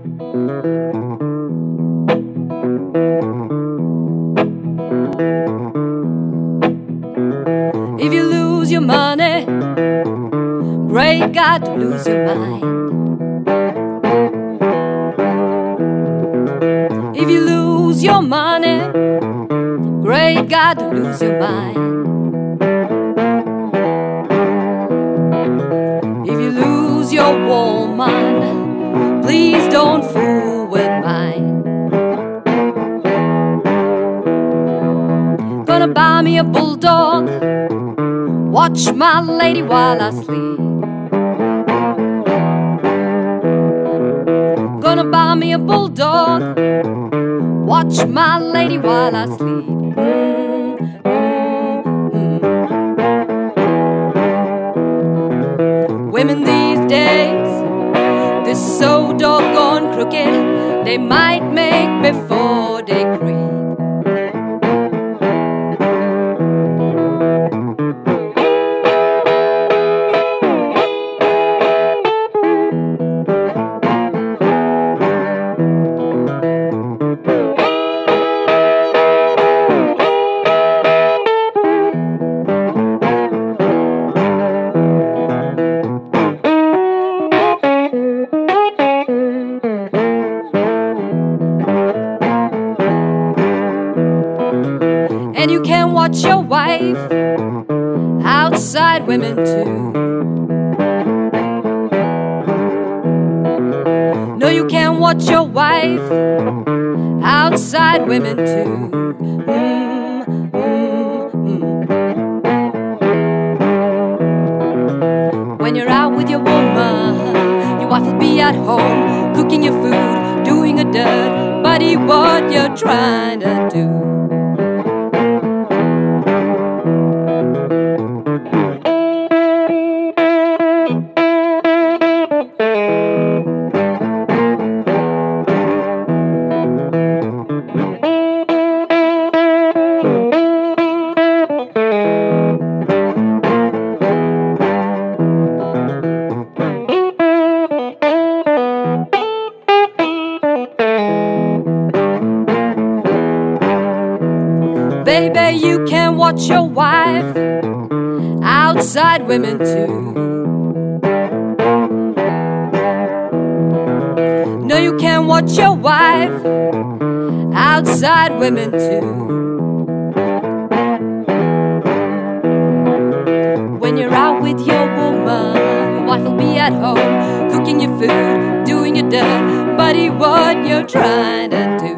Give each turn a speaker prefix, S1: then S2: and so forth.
S1: If you lose your money, great God, to lose your mind. If you lose your money, great God, to lose your mind. If you lose your woman, please don't fool with mine. Gonna buy me a bulldog, watch my lady while I sleep. Gonna buy me a bulldog, watch my lady while I sleep. Women these days, they're so doggone crooked, they might make before they creep. And you can watch your wife outside women too. No, you can watch your wife outside women too. When you're out with your woman, your wife will be at home, cooking your food, doing a dirt. Buddy, what you're trying to do? Baby, you can watch your wife outside women too. No, you can watch your wife outside women too. When you're out with your woman, your wife will be at home, cooking your food, doing your dirt. Buddy, what you're trying to do?